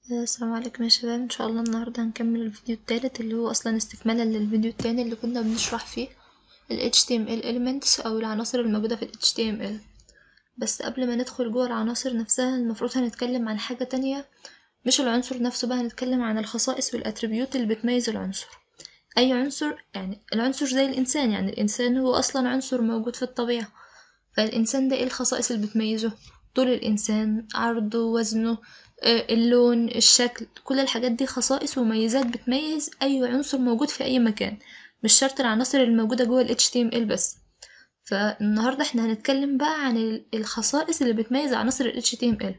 السلام عليكم يا شباب، ان شاء الله النهارده هنكمل الفيديو التالت اللي هو اصلا استكمالا للفيديو التاني اللي كنا بنشرح فيه ال HTML elements او العناصر الموجودة في ال HTML. بس قبل ما ندخل جوه العناصر نفسها المفروض هنتكلم عن حاجة تانية، مش العنصر نفسه بقى، هنتكلم عن الخصائص والاتريبيوت اللي بتميز العنصر. اي عنصر، يعني العنصر زي الانسان، يعني الانسان هو اصلا عنصر موجود في الطبيعة. فالإنسان ده ايه الخصائص اللي بتميزه؟ طول الإنسان، عرضه، وزنه، اللون، الشكل، كل الحاجات دي خصائص ومميزات بتميز أي عنصر موجود في أي مكان، مش شرط العناصر الموجودة جوه ال HTML بس. فالنهاردة احنا هنتكلم بقى عن الخصائص اللي بتميز عناصر ال HTML.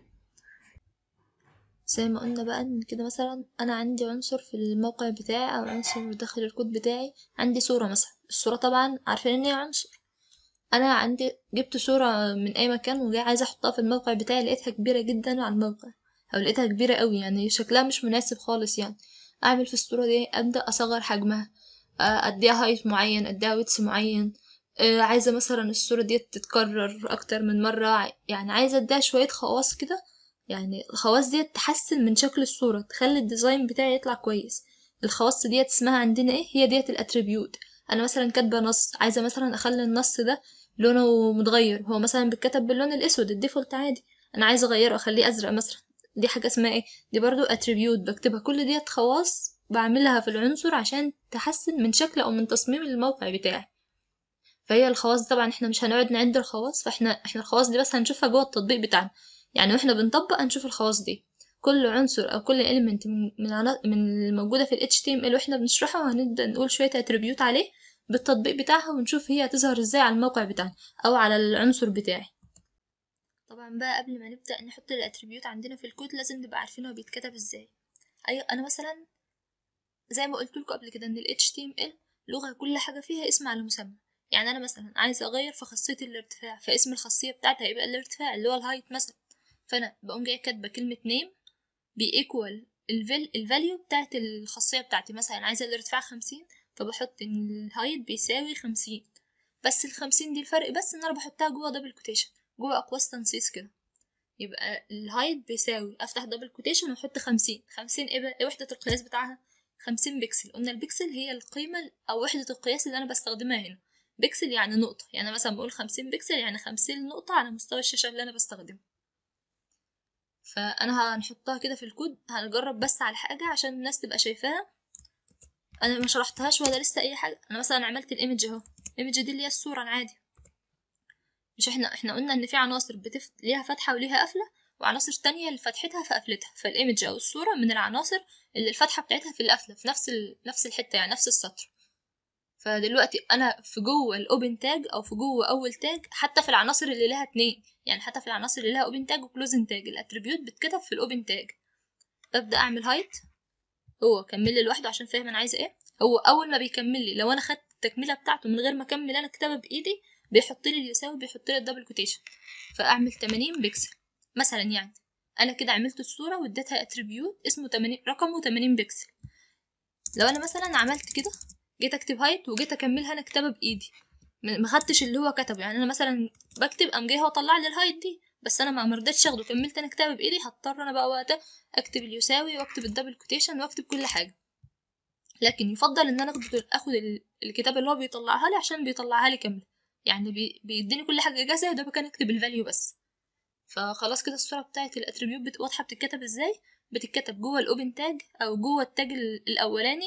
زي ما قلنا بقى ان كده، مثلا انا عندي عنصر في الموقع بتاعي او عنصر داخل الكود بتاعي، عندي صورة مثلا. الصورة طبعا عارفين ان هي عنصر. انا عندي جبت صورة من اي مكان وجاي عايزة احطها في الموقع بتاعي، لقيتها كبيرة جدا على الموقع، او لقيتها كبيرة قوي، يعني شكلها مش مناسب خالص. يعني اعمل في الصورة دي، ابدأ اصغر حجمها، اديها هايت معين، اديها ويتس معين. عايزة مثلا الصورة دي تتكرر اكتر من مرة، يعني عايزة اديها شوية خواص كده. يعني الخواص دي تحسن من شكل الصورة، تخلي الديزاين بتاعي يطلع كويس. الخواص ديت اسمها عندنا ايه؟ هي ديت الاتريبيوت. انا مثلا كاتبه نص، عايزه مثلا اخلي النص ده لونه متغير، هو مثلا بيتكتب باللون الاسود الديفولت عادي، انا عايزه اغيره اخليه ازرق مثلا. دي حاجه اسمها ايه؟ دي برضو اتريبيوت بكتبها. كل ديت خواص بعملها في العنصر عشان تحسن من شكل او من تصميم الموقع بتاعي. فهي الخواص طبعا احنا مش هنقعد نعد الخواص، فاحنا الخواص دي بس هنشوفها جوه التطبيق بتاعنا. يعني واحنا بنطبق هنشوف الخواص دي. كل عنصر او كل element من الموجوده في ال HTML واحنا بنشرحه هنبدا نقول شويه اتريبيوت عليه بالتطبيق بتاعها، ونشوف هي هتظهر ازاي على الموقع بتاعنا او على العنصر بتاعي. طبعا بقى قبل ما نبدا نحط الاتريبيوت عندنا في الكود لازم نبقى عارفين هو بيتكتب ازاي. اي انا مثلا زي ما قلت لكم قبل كده ان ال HTML لغة كل حاجة فيها اسم على مسمى. يعني أنا مثلا عايزة أغير في خاصية الارتفاع، فاسم الخاصية بتاعتها هيبقى الارتفاع اللي هو الهايت مثلا. فأنا بقوم جاية كاتبة كلمة name بيكوال الفاليو بتاعت الخاصية بتاعتي. مثلا عايزة الارتفاع 50، فبحط إن الهايت بيساوي 50. بس ال50 دي الفرق بس إن أنا بحطها جوه دبل كوتيشن، جوه أقواس تنصيص كده. يبقى الهايت بيساوي، افتح دبل كوتيشن واحط 50. 50 ايه بقى؟ ايه وحدة القياس بتاعها؟ 50 بكسل. قلنا البكسل هي القيمة او وحدة القياس اللي انا بستخدمها هنا. بكسل يعني نقطة، يعني مثلا بقول 50 بكسل يعني 50 نقطة على مستوى الشاشة اللي انا بستخدمه. فانا هنحطها كده في الكود، هنجرب بس على حاجة عشان الناس تبقى شايفاها. انا ما شرحتهاش ولا لسه اي حاجة. انا مثلا عملت الايمج اهو. الايمج دي اللي هي الصورة العادي. مش احنا قلنا ان في عناصر ليها فتحة وليها قفلة، وعناصر تانية اللي فتحتها في قفلتها. فالايمج او الصورة من العناصر اللي الفتحة بتاعتها في القفلة في نفس الحتة، يعني نفس السطر. فدلوقتي انا في جوه الاوبن تاج او في جوه اول تاج، حتى في العناصر اللي لها اتنين، يعني حتى في العناصر اللي لها اوبن تاج وكلوزن تاج، الاتريبيوت بتكتب في الاوبن تاج. ببدأ اعمل هايت، هو كمل لي لوحده عشان فاهم انا عايزه ايه. هو اول ما بيكمل لي، لو انا خدت التكمله بتاعته من غير ما اكمل انا كتابه بايدي، بيحط لي اليساوي، بيحط لي الدبل كوتيشن. فاعمل 80 بكسل مثلا. يعني انا كده عملت الصوره واديتها اتريبيوت اسمه 80، رقمه 80 بكسل. لو انا مثلا عملت كده، جيت اكتب هايت وجيت اكملها انا كتابه بايدي، ما خدتش اللي هو كتبه. يعني انا مثلا بكتب قام جاي هو طلع لي الهايت دي، بس انا ما رضيتش اخده، كملت انا كتابه بايدي. هضطر انا بقى وقتها اكتب اليساوي واكتب الدبل كوتيشن واكتب كل حاجه. لكن يفضل ان انا اخد الكتاب اللي هو بيطلعها لي، عشان بيطلعها لي كامله. يعني بيديني كل حاجه جاهزه، ده كان اكتب الفاليو بس. فخلاص كده الصوره بتاعت الاتريبيوت واضحه بتتكتب ازاي. بتتكتب جوه الاوبن تاج او جوه التاج الاولاني.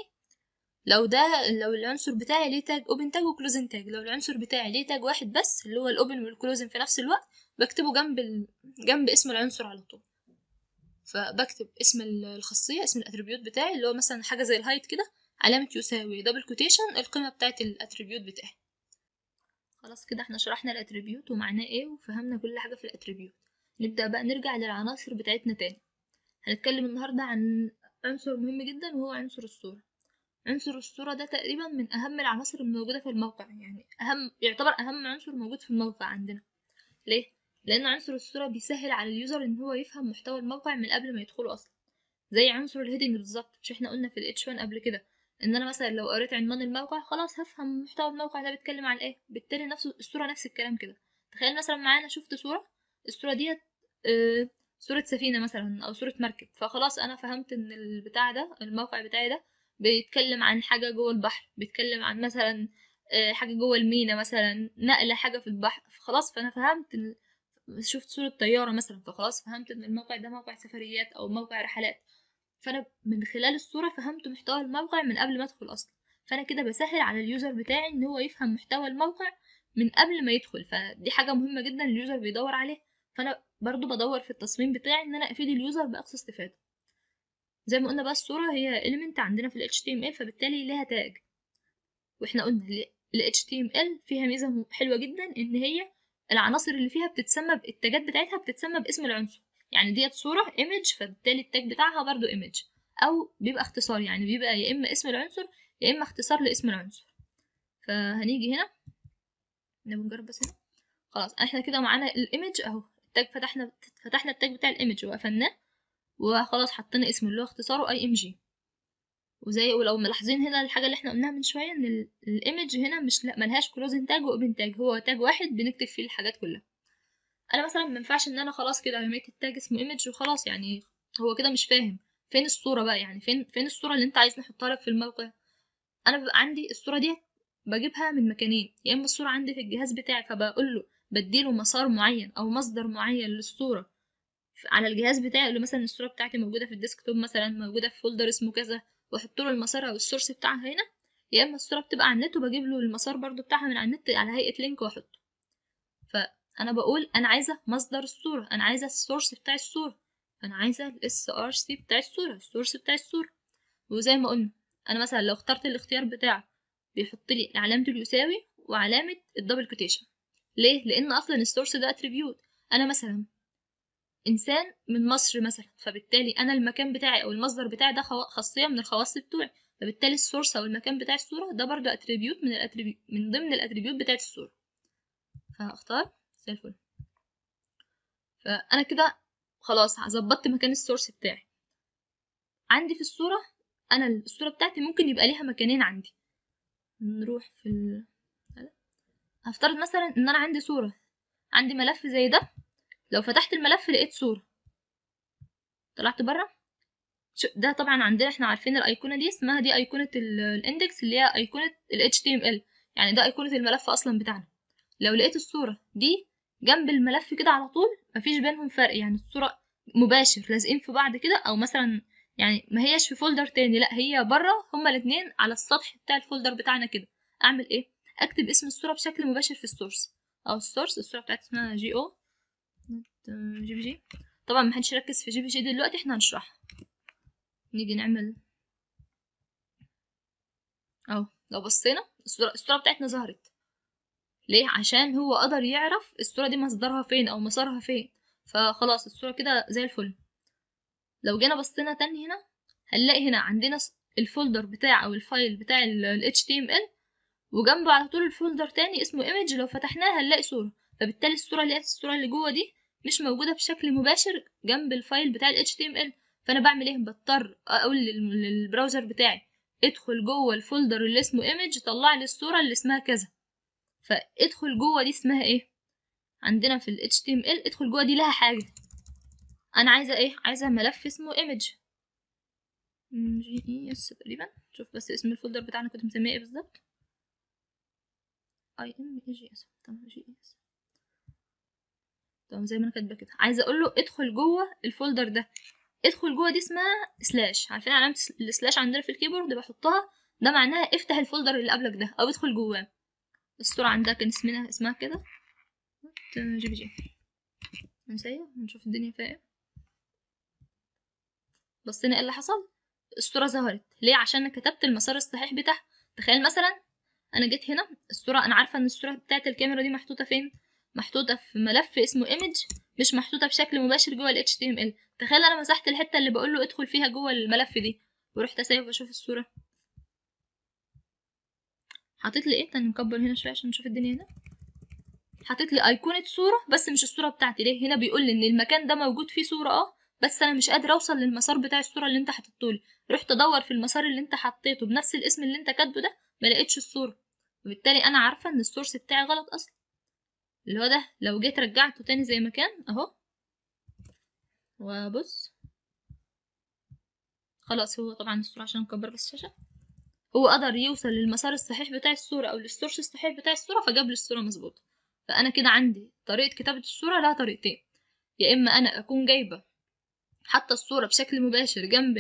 لو العنصر بتاعي ليه تاج اوبن تاج وكلوزن تاج، لو العنصر بتاعي ليه تاج واحد بس اللي هو الاوبن والكلوزن في نفس الوقت، بكتبه جنب اسم العنصر على طول. فبكتب اسم الخاصية، اسم الاتريبيوت بتاعي اللي هو مثلا حاجة زي الهايت كده، علامة يساوي دبل كوتيشن القيمة بتاعت الاتريبيوت بتاعي. خلاص كده احنا شرحنا الاتريبيوت ومعناه ايه وفهمنا كل حاجة في الاتريبيوت. نبدأ بقى نرجع للعناصر بتاعتنا تاني. هنتكلم النهاردة عن عنصر مهم جدا وهو عنصر الصورة. عنصر الصورة ده تقريبا من أهم العناصر الموجودة في الموقع، يعني يعتبر أهم عنصر موجود في الموقع عندنا. ليه؟ لأن عنصر الصورة بيسهل على اليوزر إن هو يفهم محتوى الموقع من قبل ما يدخله أصلا. زي عنصر الهيدنج بالظبط. مش احنا قلنا في ال H1 قبل كده ان انا مثلا لو قريت عنوان الموقع خلاص هفهم محتوى الموقع ده بيتكلم عن ايه. بالتالي نفس الصورة نفس الكلام كده. تخيل مثلا معانا شفت صورة، الصورة ديت صورة سفينة مثلا او صورة مركب، فخلاص انا فهمت ان البتاع ده، الموقع بتاعي ده بيتكلم عن حاجة جوه البحر، بيتكلم عن مثلا حاجة جوه المينا مثلا، نقل حاجة في البحر، فخلاص فانا فهمت شفت صورة طيارة مثلا، فخلاص فهمت ان الموقع ده موقع سفريات او موقع رحلات. فانا من خلال الصورة فهمت محتوى الموقع من قبل ما ادخل اصلا، فانا كده بسهل على اليوزر بتاعي ان هو يفهم محتوى الموقع من قبل ما يدخل، فدي حاجة مهمة جدا اليوزر بيدور عليها. فانا برضو بدور في التصميم بتاعي ان انا افيد اليوزر باقصى استفادة. زي ما قلنا بقى الصورة هي element عندنا في ال HTML، فبالتالي ليها تاج. واحنا قلنا ال HTML فيها ميزة حلوة جدا ان هي العناصر اللي فيها بتتسمى، التاجات بتاعتها بتتسمى باسم العنصر. يعني ديت صورة image، فبالتالي التاج بتاعها برضو image، او بيبقى اختصار، يعني بيبقى يا اما اسم العنصر يا اما اختصار لاسم العنصر. فهنيجي هنا نجرب بس هنا. خلاص احنا كده معانا الايمج اهو، التاج فتحنا التاج بتاع الايمج وقفلناه، وخلاص حطينا اسمه اللي هو اختصاره IMG. ولو ملاحظين هنا الحاجه اللي احنا قلناها من شويه ان الايمج هنا مش ملهاش كلوزنج تاج واوبن تاج، هو تاج واحد بنكتب فيه الحاجات كلها. انا مثلا ما ينفعش ان انا خلاص كده رميت التاج اسمه ايمج وخلاص، يعني هو كده مش فاهم فين الصوره بقى، يعني فين الصوره اللي انت عايز نحطها لك في الموقع. انا بيبقى عندي الصوره دي بجيبها من مكانين، يا اما الصوره عندي في الجهاز بتاعي فبقول له بديله مسار معين او مصدر معين للصوره على الجهاز بتاعي، اللي مثلا الصوره بتاعتي موجوده في الديسكتوب مثلا، موجوده في فولدر اسمه كذا، واحط له المسار او السورس بتاعها هنا. يا اما الصوره بتبقى على النت وبجيب له المسار برضو بتاعها من على النت على هيئه لينك واحطه. فانا بقول انا عايزه مصدر الصوره، انا عايزه السورس بتاع الصوره، انا عايزه الاس ار سي بتاع الصوره، السورس بتاع الصوره. وزي ما قلنا انا مثلا لو اخترت الاختيار بتاعه بيحط لي علامه اليساوي وعلامه الدبل كوتيشن. ليه؟ لان اصلا السورس ده اتريبيوت. انا مثلا انسان من مصر مثلا، فبالتالي انا المكان بتاعي او المصدر بتاعي ده خاصيه من الخواص بتوعي، فبالتالي السورس او المكان بتاع الصوره ده برضو اتريبيوت من ضمن الاتريبيوت بتاعت الصوره. فهختار زي الفل. فانا كده خلاص ظبطت مكان السورس بتاعي. عندي في الصوره، انا الصوره بتاعتي ممكن يبقى ليها مكانين عندي. نروح هفترض مثلا ان انا عندي صوره، عندي ملف زي ده، لو فتحت الملف لقيت صوره، طلعت بره. ده طبعا عندنا احنا عارفين الايقونه دي اسمها دي ايقونه الاندكس اللي هي ايقونه ال HTML، يعني ده ايقونه الملف اصلا بتاعنا. لو لقيت الصوره دي جنب الملف كده على طول مفيش بينهم فرق، يعني الصوره مباشر لازقين في بعض كده، او مثلا يعني ما هيش في فولدر تاني، لا هي بره هما الاتنين على السطح بتاع الفولدر بتاعنا كده. اعمل ايه؟ اكتب اسم الصوره بشكل مباشر في السورس او السورس. الصوره بتاعتي اسمها جي طبعا محدش يركز في جي دلوقتي، احنا هنشرحها. نيجي نعمل اهو، لو بصينا الصورة بتاعتنا ظهرت. ليه؟ عشان هو قدر يعرف الصورة دي مصدرها فين او مسارها فين، فخلاص الصورة كده زي الفل. لو جينا بصينا تاني هنا هنلاقي هنا عندنا الفولدر بتاع او الفايل بتاع ال HTML، وجنبه على طول الفولدر تاني اسمه image، لو فتحناه هنلاقي صورة. فبالتالي الصورة اللي جوه دي مش موجودة بشكل مباشر جنب الفايل بتاع ال HTML. فانا بعمل ايه؟ بضطر اقول للبراوزر بتاعي ادخل جوه الفولدر اللي اسمه image، طلع لي الصورة اللي اسمها كذا. فادخل جوه دي اسمها ايه عندنا في ال HTML؟ ادخل جوه دي لها حاجة. انا عايزة ايه؟ عايزة ملف اسمه image GES تقريبا. شوف بس اسم الفولدر بتاعنا كنت مسميه ايه بالظبط. IMAGS. تمام GES. تمام زي ما انا كاتبه كده. عايزه اقول له ادخل جوه الفولدر ده، ادخل جوه دي اسمها سلاش. عارفين علامه السلاش عندنا في الكيبورد بحطها، ده معناها افتح الفولدر اللي قبلك ده او ادخل جواه. الصوره عندها كان اسمها كده جي. نسيب نشوف الدنيا فيها ايه. بصينا ايه اللي حصل؟ الصوره ظهرت. ليه؟ عشان انا كتبت المسار الصحيح بتاعها. تخيل مثلا انا جيت هنا، الصوره انا عارفه ان الصوره بتاعت الكاميرا دي محطوطه فين، محطوطه في ملف اسمه image، مش محطوطه بشكل مباشر جوه ال HTML. تخيل انا مسحت الحته اللي بقول له ادخل فيها جوه الملف دي ورحت اسيب واشوف الصوره، حاطط لي ايه؟ تاني نكبر هنا شويه عشان نشوف الدنيا هنا. حاطط لي ايقونه صوره بس مش الصوره بتاعتي. ليه؟ هنا بيقول لي ان المكان ده موجود فيه صوره بس انا مش قادر اوصل للمسار بتاع الصوره اللي انت حاطته لي. رحت ادور في المسار اللي انت حطيته بنفس الاسم اللي انت كاتبه ده، ما لقيتش الصوره، وبالتالي انا عارفه ان السورس بتاعي غلط اصلا. اللي هو ده لو جيت رجعته تاني زي ما كان اهو، وبص خلاص، هو طبعا الصورة عشان نكبر بس الشاشة، هو قدر يوصل للمسار الصحيح بتاع الصورة او للسورس الصحيح بتاع الصورة، فجاب لي الصورة مظبوطة. فانا كده عندي طريقة كتابة الصورة لها طريقتين، يا اما انا اكون جايبة حاطة الصورة بشكل مباشر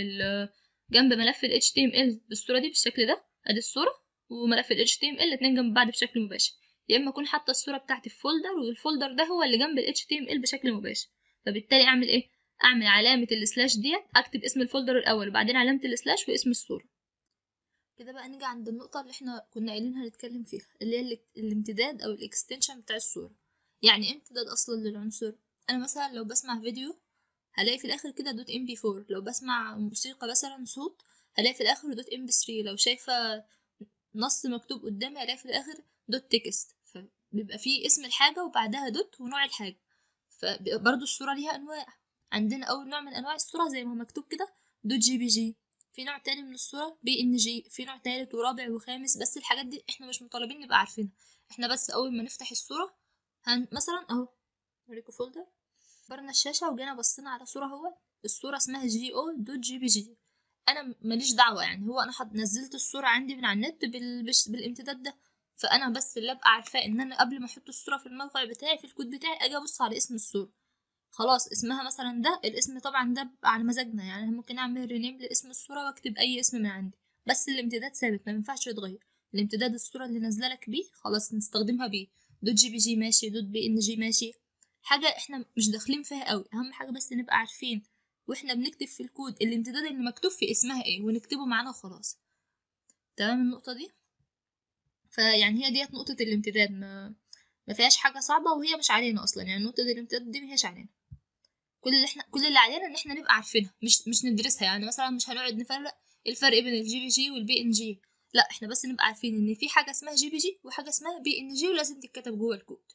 جنب ملف ال HTML بالصورة دي بالشكل ده، ادي الصورة وملف ال HTML الاتنين جنب بعض بشكل مباشر، يا اما اكون حاطة الصورة بتاعتي في فولدر والفولدر ده هو اللي جنب ال HTML بشكل مباشر. فبالتالي اعمل ايه؟ اعمل علامة السلاش ديت، اكتب اسم الفولدر الاول وبعدين علامة السلاش واسم الصورة. كده بقى نيجي عند النقطة اللي احنا كنا قايلين هنتكلم فيها، اللي هي الامتداد او الاكستنشن بتاع الصورة. يعني ايه امتداد اصلا للعنصر؟ انا مثلا لو بسمع فيديو هلاقي في الاخر كده دوت ام بي 4، لو بسمع موسيقى مثلا صوت هلاقي في الاخر دوت ام بي 3، لو شايفة نص مكتوب قدامي هلاقي في الاخر دوت تكست. فبيبقى فيه اسم الحاجة وبعدها دوت ونوع الحاجة. فبرضه الصورة ليها انواع، عندنا اول نوع من انواع الصورة زي ما هو مكتوب كده دوت جي بي جي، في نوع تاني من الصورة بي ان جي، في نوع تالت ورابع وخامس، بس الحاجات دي احنا مش مطالبين نبقى عارفينها. احنا بس اول ما نفتح الصورة مثلا اهو اوريكم فولدر، كبرنا الشاشة وجينا بصينا على صورة، هو الصورة اسمها جي او دوت جي بي جي، انا ماليش دعوة يعني، هو انا نزلت الصورة عندي من على النت بالامتداد ده، فانا بس اللي ابقى عارفاه ان انا قبل ما احط الصورة في الموقع بتاعي في الكود بتاعي اجي ابص على اسم الصورة، خلاص اسمها مثلا ده الاسم، طبعا ده بيبقى على مزاجنا يعني، ممكن اعمل رينيم لاسم الصورة واكتب اي اسم من عندي، بس الامتداد ثابت ما ينفعش يتغير، الامتداد الصورة اللي نازله لك بيه خلاص نستخدمها بيه، دوت جي بي جي ماشي، دوت بي ان جي ماشي، حاجة احنا مش داخلين فيها قوي، اهم حاجة بس نبقى عارفين واحنا بنكتب في الكود الامتداد اللي مكتوب في اسمها ايه ونكتبه معانا وخلاص. تمام النقطة دي؟ فيعني هي ديت نقطة الامتداد، ما فيهاش حاجة صعبة وهي مش علينا اصلا، يعني نقطة الامتداد دي مهيش علينا، كل اللي علينا ان احنا نبقى عارفينها، مش ندرسها، يعني مثلا مش هنقعد نفرق الفرق بين الجي بي جي والبي ان جي، لا احنا بس نبقى عارفين ان في حاجه اسمها جي بي جي وحاجه اسمها بي ان جي ولازم تتكتب جوه الكود.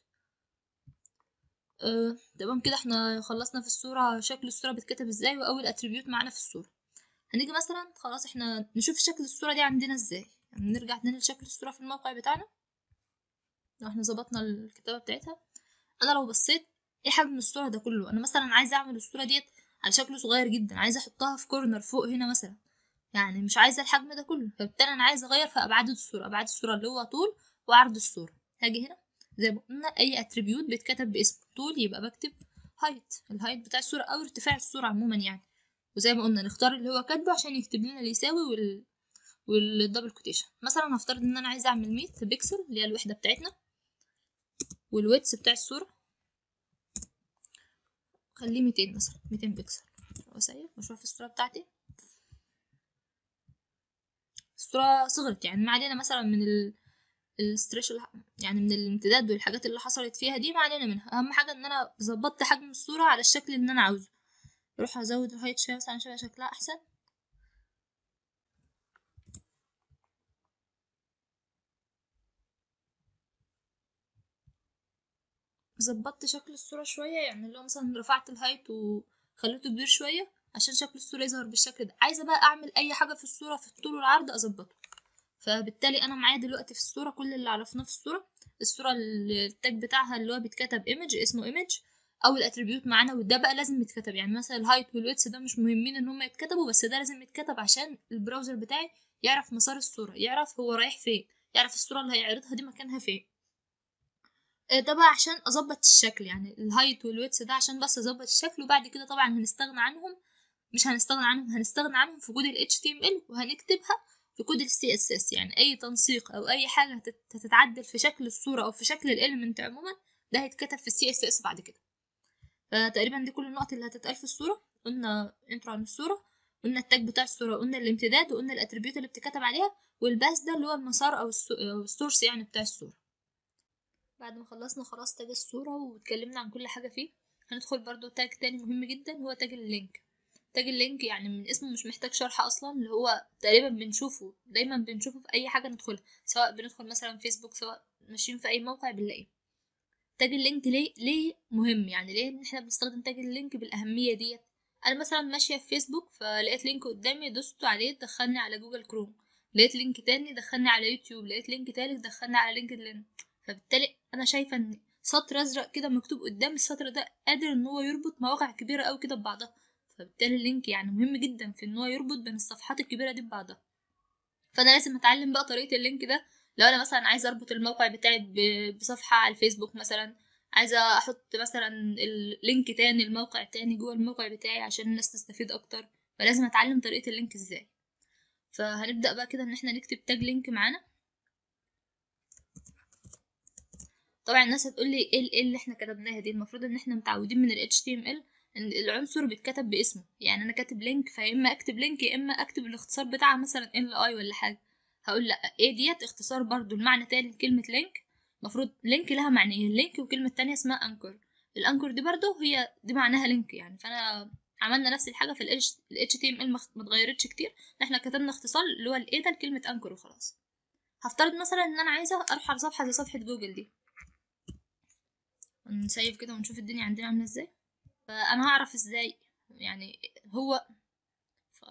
تمام كده احنا خلصنا في الصوره شكل الصوره بتتكتب ازاي واول اتريبيوت معانا في الصوره. هنيجي مثلا خلاص احنا نشوف شكل الصوره دي عندنا ازاي، يعني نرجع تاني لشكل الصوره في الموقع بتاعنا لو احنا ظبطنا الكتابه بتاعتها. انا لو بصيت ايه حجم الصوره ده كله، انا مثلا عايزه اعمل الصوره ديت على شكل صغير جدا، عايزه احطها في كورنر فوق هنا مثلا، يعني مش عايزه الحجم ده كله، فبالتالي انا عايزه اغير في ابعاد الصوره، ابعاد الصوره اللي هو طول وعرض الصوره. هاجي هنا زي ما قلنا اي اتريبيوت بيتكتب باسم، طول يبقى بكتب هايت، الهايت بتاع الصوره او ارتفاع الصوره عموما يعني، وزي ما قلنا نختار اللي هو كاتبه عشان يكتب لنا اللي يساوي والدبل كوتيشن. مثلا هفترض ان انا عايزه اعمل 100 بيكسل اللي هي الوحده بتاعتنا، والويتس بتاع الصوره خليه 200 مثلا، 200 بيكسل. واسيب واشوف الصوره بتاعتي، الصوره صغرت يعني، ما علينا مثلا من الستريش يعني من الامتداد والحاجات اللي حصلت فيها دي ما علينا منها، اهم حاجه ان انا ظبطت حجم الصوره على الشكل اللي انا عاوزه. اروح ازود الهايت شويه مثلا عشان شكلها احسن، ظبطت شكل الصوره شويه، يعني لو مثلا رفعت الهايت وخليته كبير شويه عشان شكل الصوره يظهر بالشكل ده. عايزه بقى اعمل اي حاجه في الصوره في الطول والعرض اظبطه. فبالتالي انا معايا دلوقتي في الصوره كل اللي عرفناه في الصوره اللي التاج بتاعها اللي هو بيتكتب ايمج، اسمه ايمج اول اتريبيوت معانا، وده بقى لازم يتكتب، يعني مثلا الهايت والويتس ده مش مهمين ان هم يتكتبوا، بس ده لازم يتكتب عشان البراوزر بتاعي يعرف مسار الصوره، يعرف هو رايح فين، يعرف الصوره اللي هيعرضها دي مكانها فين. ده بقى عشان اظبط الشكل، يعني الهايت والويتس ده عشان بس اظبط الشكل، وبعد كده طبعا هنستغنى عنهم، مش هنستغنى عنهم، هنستغنى عنهم في كود ال HTML وهنكتبها في كود ال CSS، يعني أي تنسيق أو أي حاجة هتتعدل في شكل الصورة أو في شكل الإليمنت عموما ده هيتكتب في ال CSS بعد كده. فتقريبا دي كل النقط اللي هتتقال في الصورة. قلنا انترو عن الصورة، قلنا التاج بتاع الصورة، قلنا الامتداد، وقلنا الاتريبيوت اللي بتتكتب عليها، والباس ده اللي هو المسار أو السورس يعني بتاع الصورة. بعد ما خلصنا خلاص تاج الصورة واتكلمنا عن كل حاجة فيه، هندخل برضو تاج تاني مهم جدا هو تاج اللينك. تاج اللينك يعني من اسمه مش محتاج شرح اصلا، اللي هو تقريبا بنشوفه دايما، بنشوفه في اي حاجه ندخلها، سواء بندخل مثلا فيسبوك سواء ماشيين في اي موقع بنلاقيه. تاج اللينك ليه مهم، يعني ليه ان احنا بنستخدم تاج اللينك بالاهميه ديت؟ انا مثلا ماشيه في فيسبوك فلقيت لينك قدامي دوست عليه دخلني على جوجل كروم، لقيت لينك تاني دخلني على يوتيوب، لقيت لينك تالت دخلني على لينكد ان، فبالتالي انا شايفه ان سطر ازرق كده مكتوب قدام السطر ده قادر ان هو يربط مواقع كبيره قوي كده ببعضها. فبالتالي اللينك يعني مهم جدا في ان هو يربط بين الصفحات الكبيره دي ببعضها. فانا لازم اتعلم بقى طريقه اللينك ده. لو انا مثلا عايزه اربط الموقع بتاعي بصفحه على الفيسبوك مثلا، عايزه احط مثلا اللينك تاني الموقع تاني جوه الموقع بتاعي عشان الناس تستفيد اكتر، فلازم اتعلم طريقه اللينك ازاي. فهنبدا بقى كده ان احنا نكتب تاج لينك معانا. طبعا الناس هتقول لي ايه اللي احنا كتبناها دي، المفروض ان احنا متعودين من ال HTML ان العنصر بيتكتب باسمه. يعني انا كاتب لينك، فيا اما اكتب لينك يا اما اكتب الاختصار بتاعها مثلا LI ولا حاجه. هقول لا، ايه ديت اختصار برضو المعنى تاني لكلمه لينك. المفروض لينك لها معنيين، لينك وكلمه تانية اسمها انكر. الانكر دي برضو هي دي معناها لينك يعني. فانا عملنا نفس الحاجه في ال HTML، ما اتغيرتش كتير. احنا كتبنا اختصار اللي هو الايه ده لكلمه انكر وخلاص. هفترض مثلا ان انا عايزه اروح على صفحه زي صفحه جوجل دي، نسيب كده ونشوف الدنيا عندنا عامله ازاي. فانا هعرف ازاي يعني هو ف...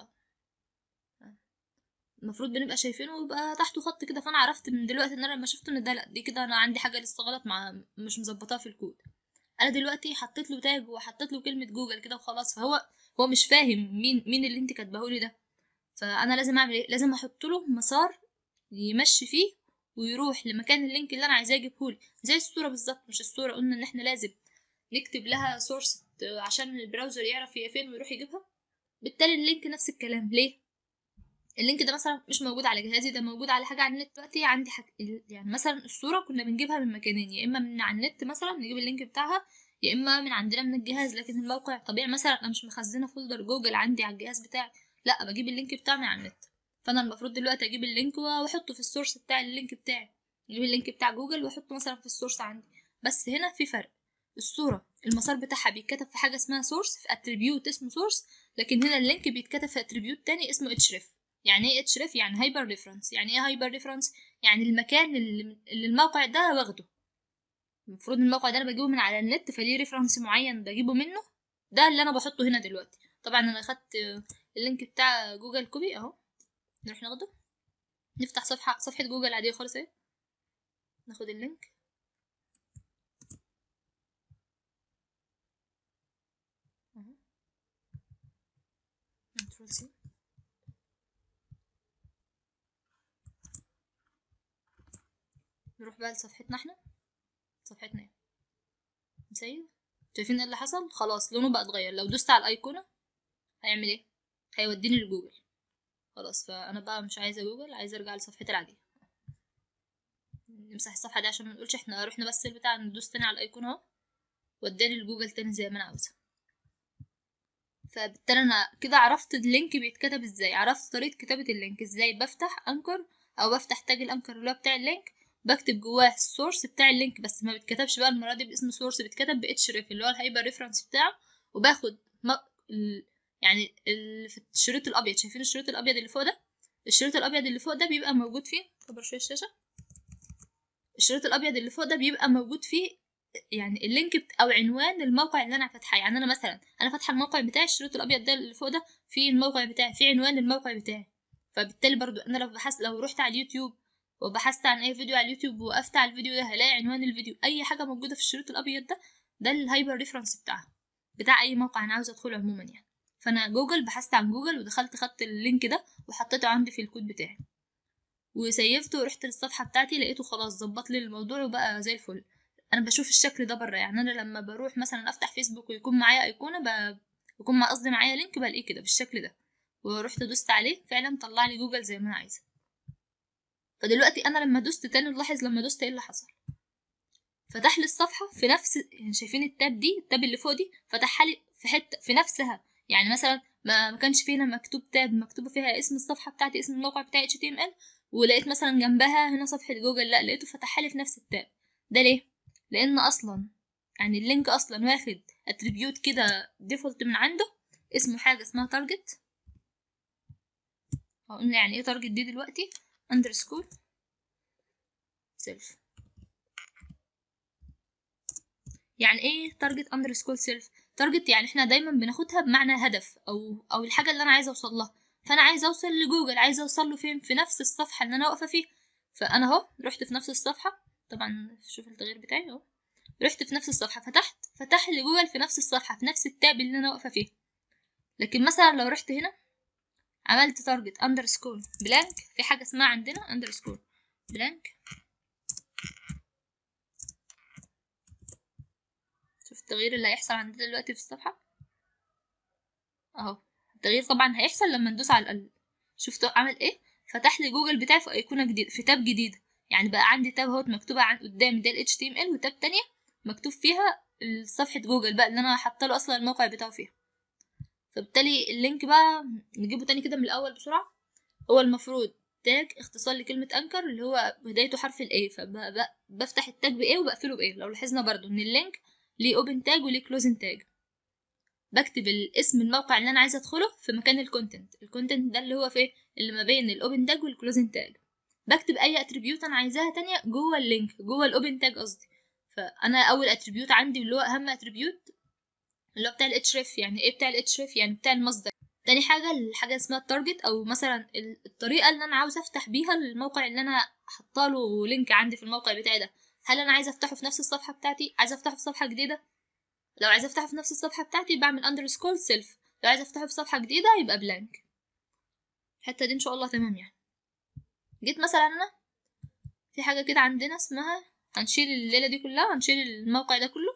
المفروض بنبقى شايفينه ويبقى تحته خط كده. فانا عرفت من دلوقتي ان انا لما شفت ان ده لا، دي كده انا عندي حاجه لسه غلط مع مش مظبطاها في الكود. انا دلوقتي حطيت له تاج وحطيت له كلمه جوجل كده وخلاص، فهو مش فاهم مين اللي انت كاتباه لي ده. فانا لازم اعمل ايه؟ لازم احط له مسار يمشي فيه ويروح لمكان اللينك اللي انا عايزاه يجيبهولي. زي الصوره بالظبط، مش الصوره قلنا ان احنا لازم نكتب لها سورس عشان البراوزر يعرف هي فين ويروح يجيبها؟ بالتالي اللينك نفس الكلام. ليه؟ اللينك ده مثلا مش موجود على جهازي، ده موجود على حاجه على النت. دلوقتي عندي يعني مثلا الصوره كنا بنجيبها من مكانين، يا اما من على النت مثلا نجيب اللينك بتاعها، يا اما من عندنا من الجهاز. لكن الموقع طبيعي مثلا انا مش مخزنه فولدر جوجل عندي على الجهاز بتاعي، لا بجيب اللينك بتاعي من على النت. فانا المفروض دلوقتي اجيب اللينك واحطه في السورس بتاع اللينك بتاعي، اجيب اللينك بتاع جوجل واحطه مثلا في السورس عندي. بس هنا في فرق، الصوره المسار بتاعها بيتكتب في حاجه اسمها سورس، في اتريبيوت اسمه سورس، لكن هنا اللينك بيتكتب في اتريبيوت تاني اسمه href. يعني ايه href؟ يعني هايبر ريفرنس. يعني ايه هايبر ريفرنس؟ يعني المكان اللي الموقع ده واخده. المفروض الموقع ده انا بجيبه من على النت، فليه ريفرنس معين بجيبه منه، ده اللي انا بحطه هنا دلوقتي. طبعا انا اخدت اللينك بتاع جوجل كوبي اهو، نروح ناخده، نفتح صفحة جوجل عادية خالص اهي، ناخد اللينك اهو، كنترول سي، نروح بقى لصفحتنا احنا، صفحتنا اهي، نسيب. شايفين ايه اللي حصل؟ خلاص لونه بقى اتغير. لو دوست على الايقونة هيعمل ايه؟ هيوديني لجوجل. خلاص فانا بقى مش عايزة جوجل، عايزة ارجع لصفحتي العادية. نمسح الصفحة دي عشان ما نقولش احنا رحنا بس البتاع، ندوس تاني على الايقونة اهو، وداني لجوجل تاني زي ما انا عاوزة. فبالتالي انا كده عرفت اللينك بيتكتب ازاي، عرفت طريقة كتابة اللينك ازاي. بفتح انكر او بفتح تاج الانكر اللي هو بتاع اللينك، بكتب جواه السورس بتاع اللينك، بس ما بيتكتبش بقى المرة دي باسم سورس، بيتكتب href اللي هو الهايبر ريفرنس بتاعه. وباخد يعني في الشريط الابيض، شايفين الشريط الابيض اللي فوق ده؟ الشريط الابيض اللي فوق ده بيبقى موجود فيه، كبر شويه الشاشه. الشريط الابيض اللي فوق ده بيبقى موجود فيه يعني اللينك او عنوان الموقع اللي انا فاتحاه. يعني انا مثلا انا فاتحه الموقع بتاعي، الشريط الابيض ده اللي فوق ده فيه الموقع بتاعي، فيه عنوان الموقع بتاعي. فبالتالي برضو انا لو رحت على اليوتيوب وبحثت عن اي فيديو على اليوتيوب وقفت على الفيديو ده، هلاقي عنوان الفيديو، اي حاجه موجوده في الشريط الابيض ده، ده الهايبر ريفرنس بتاعها، بتاع اي موقع انا عاوزه ادخله عموما يعني. فانا جوجل بحثت عن جوجل ودخلت خدت اللينك ده وحطيته عندي في الكود بتاعي وسيفته ورحت للصفحه بتاعتي، لقيته خلاص ظبط لي الموضوع وبقى زي الفل. انا بشوف الشكل ده بره. يعني انا لما بروح مثلا افتح فيسبوك ويكون معايا ايقونه يكون مع قصدي معايا لينك بلاقيه كده بالشكل ده، ورحت دوست عليه فعلا طلع لي جوجل زي ما انا عايزه. فدلوقتي انا لما دوست تاني نلاحظ لما دوست ايه اللي حصل، فتح لي الصفحه في نفس، يعني شايفين التاب دي، التاب اللي فوق دي فتحها لي في حته في نفسها. يعني مثلا ما كانش فينا مكتوب تاب مكتوب فيها اسم الصفحه بتاعتي، اسم الموقع بتاعي HTML، ولقيت مثلا جنبها هنا صفحه جوجل، لا لقيته فتحها لي في نفس التاب. ده ليه؟ لان اصلا يعني اللينك اصلا واخد اتريبيوت كده ديفولت من عنده اسمه حاجه اسمها تارجت. قلنا يعني ايه تارجت دي دلوقتي، underscore self. يعني ايه تارجت اندرسكور سيلف؟ تارجت يعني احنا دايما بناخدها بمعنى هدف او الحاجه اللي انا عايزه اوصل لها. فانا عايزه اوصل لجوجل، عايزه اوصل له فين؟ في نفس الصفحه اللي انا واقفه فيها. فانا اهو رحت في نفس الصفحه، طبعا شوف التغيير بتاعي اهو، رحت في نفس الصفحه فتح لي جوجل في نفس الصفحه في نفس التاب اللي انا واقفه فيه. لكن مثلا لو رحت هنا عملت تارجت اندرسكور بلانك، في حاجه اسمها عندنا اندرسكور بلانك، شوف التغيير اللي هيحصل عندنا دلوقتي في الصفحه اهو. التغيير طبعا هيحصل لما ندوس على القلب. شفتوا عمل ايه؟ فتح لي جوجل بتاعي في ايقونه جديده في تاب جديده. يعني بقى عندي تاب اهوت مكتوبه قدامي ده ال HTML، وتاب تانية مكتوب فيها صفحه جوجل بقى اللي انا حاطه له اصلا الموقع بتاعه فيها. فبالتالي اللينك بقى نجيبه تاني كده من الاول بسرعه. هو المفروض تاج اختصار لكلمه انكر اللي هو بدايته حرف الاي، فبفتح التاج بايه وبقفله بايه. لو لاحظنا برضو ان اللينك ليه اوبن تاج وليه كلوزن تاج. بكتب الاسم الموقع اللي انا عايزه ادخله في مكان الكونتنت ده اللي هو في اللي ما بين الاوبن تاج والكلوزن تاج. بكتب اي اتريبيوت انا عايزاها تانية جوه اللينك جوه الاوبن تاج قصدي. فانا اول اتريبيوت عندي اللي هو اهم اتريبيوت اللي هو بتاع الاتشريف. يعني ايه بتاع الاتشريف؟ يعني بتاع المصدر. تاني حاجه الحاجه اسمها التارجت، او مثلا الطريقه اللي انا عاوزه افتح بيها الموقع اللي انا حاطاله لينك عندي في الموقع بتاعي ده. هل انا عايزه افتحه في نفس الصفحه بتاعتي، عايزه افتحه في صفحه جديده؟ لو عايزه افتحه في نفس الصفحه بتاعتي بعمل اندرسكور سيلف، لو عايزه افتحه في صفحه جديده يبقى بلانك. الحته دي ان شاء الله تمام. يعني جيت مثلا انا في حاجه كده عندنا اسمها، هنشيل الليله دي كلها، هنشيل الموقع ده كله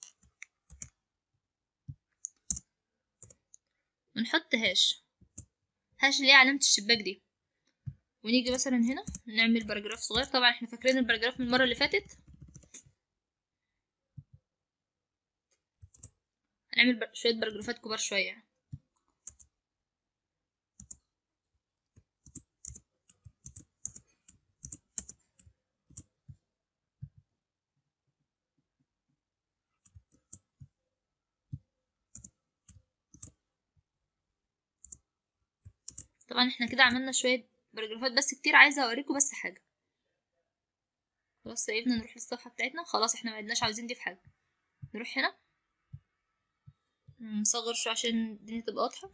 ونحط هاش اللي هي علامه الشباك دي. ونيجي مثلا هنا نعمل باراجراف صغير. طبعا احنا فاكرين الباراجراف من المره اللي فاتت. هنعمل شويه باراجرافات كبار شويه. طبعا احنا كده عملنا شويه باراجرافات بس كتير. عايزه اوريكم بس حاجه. خلاص سيبنا نروح للصفحه بتاعتنا. خلاص احنا ما عدناش عاوزين دي في حاجه. نروح هنا نصغر شويه عشان الدنيا تبقى واضحه.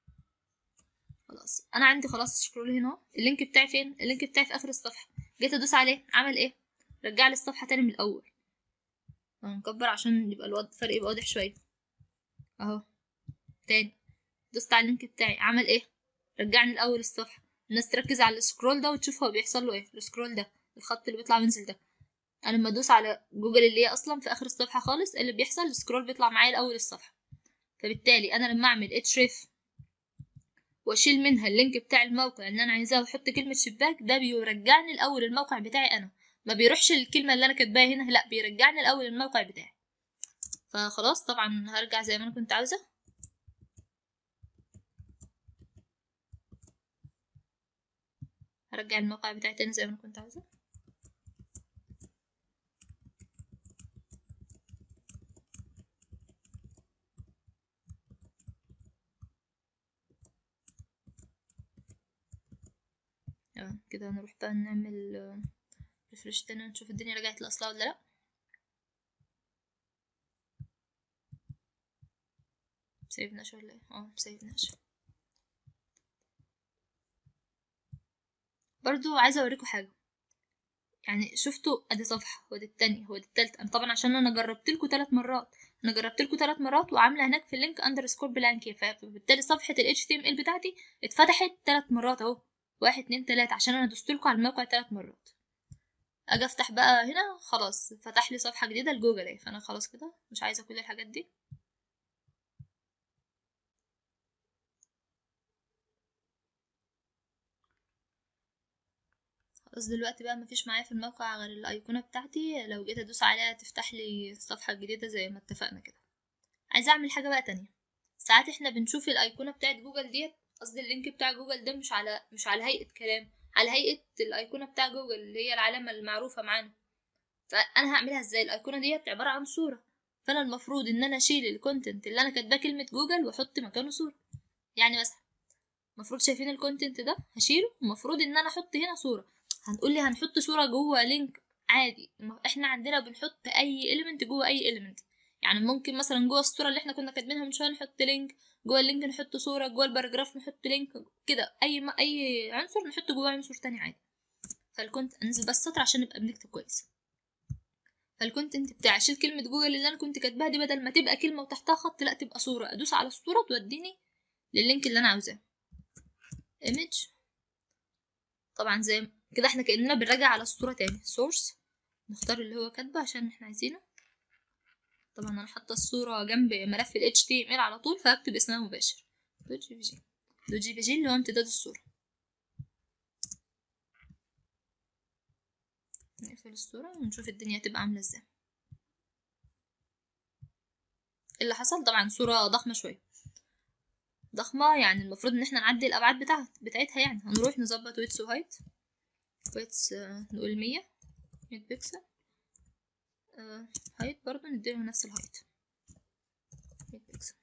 خلاص انا عندي خلاص سكرول هنا. اللينك بتاعي فين؟ اللينك بتاعي في اخر الصفحه. جيت ادوس عليه عمل ايه؟ رجع لي الصفحه تاني من الاول. هنكبر عشان يبقى الفرق يبقى واضح شويه اهو. تاني دوست على اللينك بتاعي عمل ايه؟ رجعني الاول الصفحه. الناس تركز على السكرول ده وتشوف هو بيحصل له ايه. السكرول ده الخط اللي بيطلع وينزل ده. انا لما ادوس على جوجل اللي هي اصلا في اخر الصفحه خالص، اللي بيحصل السكرول بيطلع معايا الاول الصفحه. فبالتالي انا لما اعمل اتشريف واشيل منها اللينك بتاع الموقع اللي انا عايزاه واحط كلمه شباك، ده بيرجعني الاول الموقع بتاعي انا. ما بيروحش الكلمه اللي انا كاتباها هنا، لا بيرجعني الاول الموقع بتاعي. فخلاص طبعا هرجع زي ما انا كنت عاوزه. هرجع الموقع بتاعي تاني زي ما انا كنت عاوزه. تمام كده هنروح بقى نعمل ريفرش تاني ونشوف الدنيا رجعت لاصلها ولا لا. مسيبناش ولا ايه؟ مسيبناش. برضو عايزه اوريكم حاجه. يعني شفتوا ادي صفحه ودي التانية ودي التالتة. انا طبعا عشان انا جربت لكم 3 مرات. انا جربت لكم 3 مرات وعامله هناك في اللينك اندرسكور بلانك، فبالتالي صفحه ال HTML بتاعتي اتفتحت 3 مرات اهو. 1 2 3 عشان انا دوست لكم على الموقع 3 مرات. اجي افتح بقى هنا خلاص فتح لي صفحه جديده لجوجل اهي. فانا خلاص كده مش عايزه كل الحاجات دي. خلاص دلوقتي بقى مفيش معايا في الموقع غير الايقونه بتاعتي. لو جيت ادوس عليها تفتح لي الصفحه الجديده زي ما اتفقنا كده. عايزه اعمل حاجه بقى تانية. ساعات احنا بنشوف الايقونه بتاعت جوجل ديت، قصدي اللينك بتاع جوجل ده مش على هيئه كلام، على هيئه الايقونه بتاع جوجل اللي هي العلامه المعروفه معانا. فانا هعملها ازاي؟ الايقونه ديت عباره عن صوره. فانا المفروض ان انا اشيل الكونتنت اللي انا كاتباه كلمه جوجل واحط مكانه صوره. يعني مثلا المفروض شايفين الكونتنت ده هشيله. المفروض ان انا احط هنا صوره. هنقول لي هنحط صوره جوه لينك عادي. احنا عندنا بنحط اي اليمنت جوه اي اليمنت. يعني ممكن مثلا جوه الصوره اللي احنا كنا كاتبينها من شويه نحط لينك، جوه اللينك نحط صوره، جوه الباراجراف نحط لينك كده. اي عنصر نحط جوه عنصر تاني عادي. فالكونت انزل بس سطر عشان نبقى بنكتب كويس. فالكونتنت بتاعي اشيل كلمه جوجل اللي انا كنت كاتباها دي، بدل ما تبقى كلمه وتحتها خط لا تبقى صوره، ادوس على الصوره توديني لللينك اللي انا عاوزاه. image. طبعا زي كده احنا كأننا بنراجع على الصورة تاني. source نختار اللي هو كاتبه عشان احنا عايزينه. طبعا انا حاطه الصورة جنب ملف ال HTML على طول، فهكتب اسمها مباشر .jpg. .jpg اللي هو امتداد الصورة. نقفل الصورة ونشوف الدنيا هتبقى عاملة ازاي. اللي حصل طبعا صورة ضخمة شوية، ضخمة يعني المفروض ان احنا نعدي الابعاد بتاعتها. يعني هنروح نظبط ويتس وهايت. ويتس نقول 100 بكسل. هايت برضو نديله نفس الهايت 100 بكسل.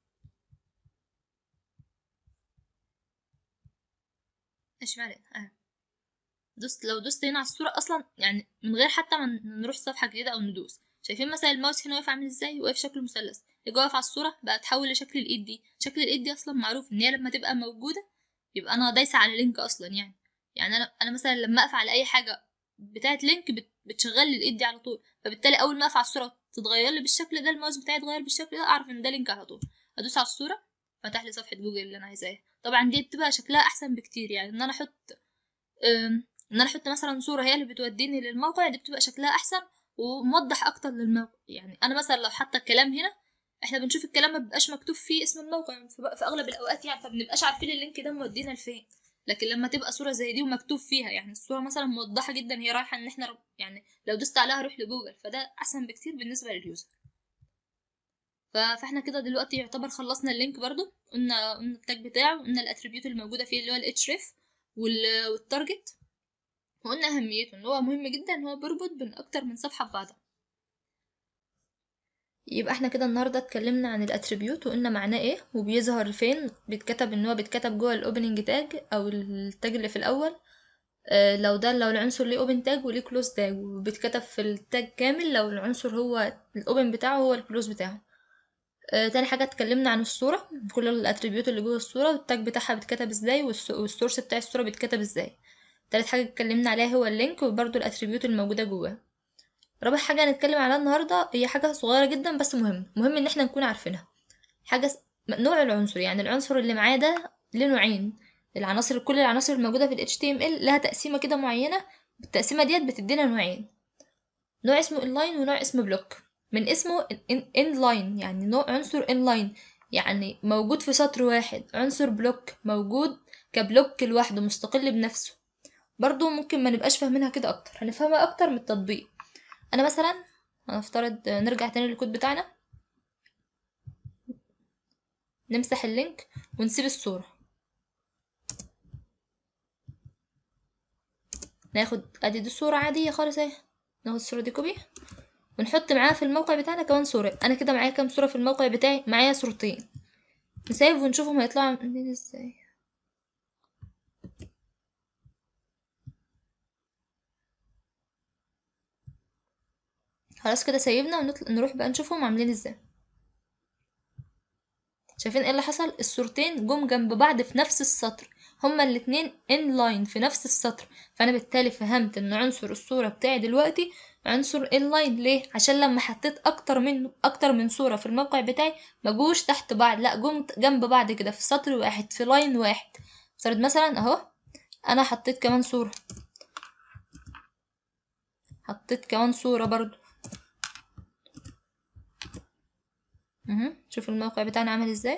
ماشي معلنا لو دوست هنا على الصورة اصلا، يعني من غير حتى ما نروح صفحة جديدة او ندوس، شايفين مثلا الماوس هنا واقف عامل ازاي؟ واقف شكل مثلث. اللي واقف على الصورة بقى تحول لشكل الايد دي. شكل الايد دي اصلا معروف ان هي لما تبقى موجودة يبقى انا دايسة على لينك اصلا. يعني انا مثلا لما اقف على اي حاجة بتاعت لينك بتشغل لي الايد دي على طول، فبالتالي اول ما اقف على الصورة تتغير لي بالشكل ده، الماوس بتاعي يتغير بالشكل ده، اعرف ان ده لينك على طول. ادوس على الصورة فتح لي صفحة جوجل اللي انا عايزاها. طبعا دي بتبقى شكلها احسن بكتير، يعني ان انا احط مثلا صورة هي اللي بتوديني للموقع، دي بتبقى شكلها احسن وموضح اكتر للموقع. يعني انا مثلا لو حاطه الكلام هنا، احنا بنشوف الكلام ما بيبقاش مكتوب فيه اسم الموقع في اغلب الاوقات، يعني فبنبقاش عارفين اللينك ده مودينا لفين. لكن لما تبقى صورة زي دي ومكتوب فيها، يعني الصورة مثلا موضحة جدا هي رايحة ان احنا يعني لو دوست عليها هروح لجوجل، فده احسن بكتير بالنسبة لليوزر. فاحنا كده دلوقتي يعتبر خلصنا اللينك برضو. قلنا التاج بتاعه، قلنا الاتريبيوت الموجودة فيه اللي هو الhref والتارجت، وقلنا أهميته إن هو مهم جدا، إن هو بيربط بين أكتر من صفحة ببعضها. يبقى احنا كده النهارده اتكلمنا عن الاتريبيوت وقلنا معناه ايه وبيظهر فين. بيتكتب ان هو بيتكتب جوه الاوبننج تاج او التاج اللي في الاول. لو العنصر ليه اوبن تاج وليه كلوز تاج، وبيتكتب في التاج كامل لو العنصر هو الاوبن بتاعه هو الكلوز بتاعه. تاني حاجه اتكلمنا عن الصوره، كل الاتريبيوت اللي جوه الصوره والتاج بتاعها بيتكتب ازاي، والسورس بتاع الصوره بيتكتب ازاي. تالت حاجه اتكلمنا عليها هو اللينك وبرده الاتريبيوت الموجوده جواه. رابع حاجة هنتكلم عليها النهاردة هي حاجة صغيرة جدا بس مهم ان احنا نكون عارفينها. نوع العنصر، يعني العنصر اللي معاه ده له نوعين. كل العناصر الموجودة في ال HTML لها تقسيمة كده معينة، التقسيمة ديت بتدينا نوعين. نوع اسمه inline ونوع اسمه block. من اسمه inline يعني نوع عنصر inline، يعني موجود في سطر واحد. عنصر block موجود كبلوك لوحده مستقل بنفسه. برضو ممكن ما نبقاش فاهمينها كده اكتر، هنفهمها اكتر من التطبيق. انا مثلا هنفترض نرجع تاني للكود بتاعنا، نمسح اللينك ونسيب الصورة. ناخد ادي دي الصورة عادية خالص اهي، ناخد الصورة دي كوبي ونحط معاها في الموقع بتاعنا كمان صورة. انا كده معايا كام صورة في الموقع بتاعي؟ معايا صورتين. نسيب ونشوفهم هيطلعوا عاملين ازاي. خلاص كده سيبنا نروح بقى نشوفهم عاملين ازاي. شايفين ايه اللي حصل؟ الصورتين جم جنب بعض في نفس السطر، هما الاتنين inline في نفس السطر. فانا بالتالي فهمت ان عنصر الصورة بتاعي دلوقتي عنصر inline. ليه؟ عشان لما حطيت اكتر من صورة في الموقع بتاعي ما جوش تحت بعض، لا جم جنب بعض كده في سطر واحد في لاين واحد. صارت مثلا اهو انا حطيت كمان صورة، حطيت كمان صورة برضو. شوف الموقع بتاعنا عامل ازاي.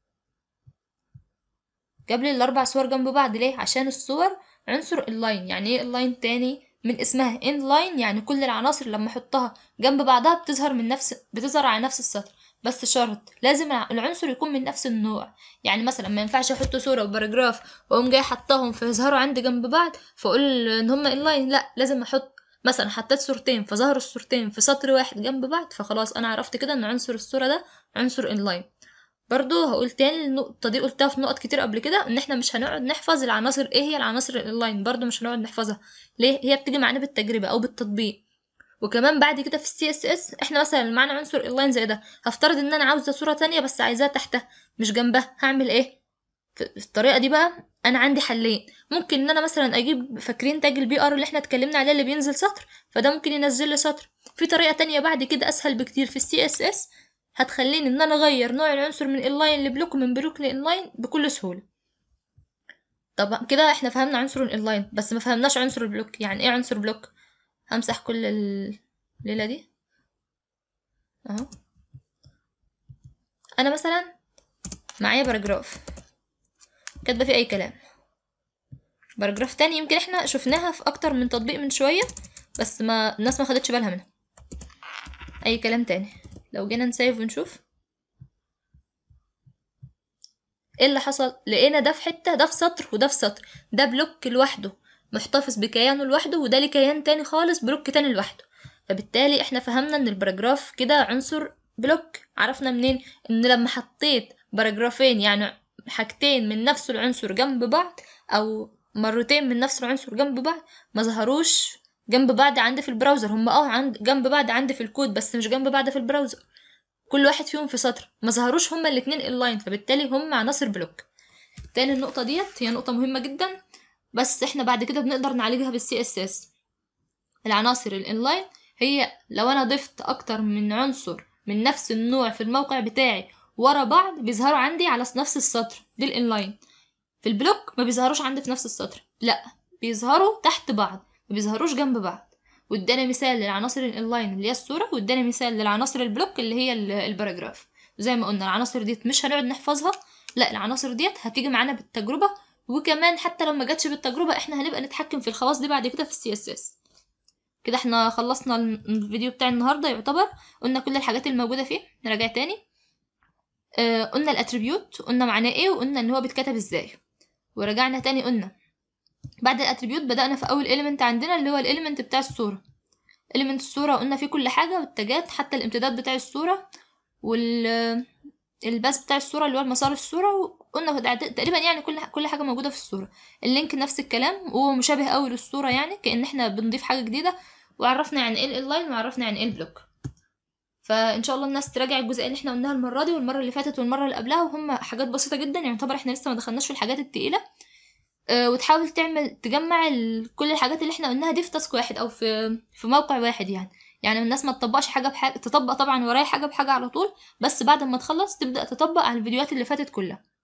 جاب لي الاربع صور جنب بعض. ليه؟ عشان الصور عنصر اللاين. يعني ايه اللاين؟ تاني من اسمها ان لاين، يعني كل العناصر لما احطها جنب بعضها بتظهر على نفس السطر. بس شرط لازم العنصر يكون من نفس النوع. يعني مثلا ما ينفعش احط صوره وباراجراف واقوم جاي حطاهم فيظهروا عندي جنب بعض فاقول ان هما ان لاين. لا، لازم احط مثلا حطيت صورتين فظهروا الصورتين في سطر واحد جنب بعض، فخلاص انا عرفت كده ان عنصر الصوره ده عنصر ان لاين. برضو هقول تاني النقطة دي قلتها في نقط كتير قبل كده، ان احنا مش هنقعد نحفظ العناصر. ايه هي العناصر الاونلاين؟ برضو مش هنقعد نحفظها. ليه؟ هي بتيجي معانا بالتجربة او بالتطبيق. وكمان بعد كده في CSS احنا مثلا معانا عنصر اونلاين زي ده، هفترض ان انا عاوزة صورة تانية بس عايزاها تحتها مش جنبها، هعمل ايه؟ في الطريقة دي بقى انا عندي حلين. ممكن ان انا مثلا اجيب، فاكرين تاج البي ار اللي احنا اتكلمنا عليه اللي بينزل سطر، فده ممكن ينزل لي سطر. في طريقه تانية بعد كده اسهل بكتير في السي اس اس، هتخليني ان انا اغير نوع العنصر من انلاين لبلوك ومن بلوك لانلاين بكل سهوله. طب كده احنا فهمنا عنصر الانلاين، بس ما فهمناش عنصر البلوك. يعني ايه عنصر بلوك؟ همسح كل الليله دي اهو. انا مثلا معايا باراجراف كاتبه فيه اي كلام، باراجراف تاني يمكن احنا شفناها في اكتر من تطبيق من شويه بس الناس ما خدتش بالها منها. اي كلام تاني، لو جينا نسيف ونشوف ايه اللي حصل، لقينا ده في حته، ده في سطر وده في سطر، ده بلوك لوحده محتفظ بكيانه لوحده، وده ليه كيان تاني خالص بلوك تاني لوحده. فبالتالي احنا فهمنا ان الباراجراف كده عنصر بلوك. عرفنا منين؟ ان لما حطيت باراجرافين يعني حاجتين من نفس العنصر جنب بعض، او مرتين من نفس العنصر جنب بعض، ما ظهروش جنب بعض عندي في البراوزر. هم عند جنب بعض عندي في الكود بس مش جنب بعض في البراوزر، كل واحد فيهم في سطر، ما ظهروش هما الاتنين انلاين، فبالتالي هم عناصر بلوك. تاني النقطة ديت هي نقطة مهمة جدا، بس احنا بعد كده بنقدر نعالجها بالسي اس اس. العناصر الانلاين هي لو انا ضفت اكتر من عنصر من نفس النوع في الموقع بتاعي ورا بعض بيظهروا عندي على نفس السطر، دي الانلاين. في البلوك ما بيظهروش عندي في نفس السطر، لا بيظهروا تحت بعض، ما بيظهروش جنب بعض. وادانا مثال للعناصر الانلاين اللي هي الصورة، وادانا مثال للعناصر البلوك اللي هي الباراجراف. زي ما قلنا العناصر ديت مش هنقعد نحفظها، لا العناصر ديت هتيجي معانا بالتجربة، وكمان حتى لو ما جاتش بالتجربة احنا هنبقى نتحكم في الخواص دي بعد كده في السي اس اس. كده احنا خلصنا الفيديو بتاع النهاردة يعتبر، قلنا كل الحاجات الموجودة فيه. نراجع تاني. قلنا الاتريبيوت قلنا معناه ايه، وقلنا ان هو بيتكتب ازاي. ورجعنا تاني قلنا بعد الاتريبيوت بدأنا في اول element عندنا اللي هو الاليمنت بتاع الصورة. element الصورة قلنا فيه كل حاجة، والتاجات حتى الامتداد بتاع الصورة، الباس بتاع الصورة اللي هو المسار الصورة، وقلنا تقريبا يعني كل حاجة موجودة في الصورة. اللينك نفس الكلام، وهو مشابه قوي للصورة يعني كأن احنا بنضيف حاجة جديدة. وعرفنا يعني ايه الانلاين، وعرفنا يعني ايه البلوك. فان شاء الله الناس تراجع الجزئيه اللي احنا قلناها المره دي والمره اللي فاتت والمره اللي قبلها، وهم حاجات بسيطه جدا يعتبر احنا لسه ما دخلناش في الحاجات التقيله. وتحاول تجمع كل الحاجات اللي احنا قلناها دي في تاسك واحد او في موقع واحد يعني الناس ما تطبقش حاجه بحاجه، تطبق طبعا ورايا حاجه بحاجه على طول، بس بعد ما تخلص تبدا تطبق على الفيديوهات اللي فاتت كلها.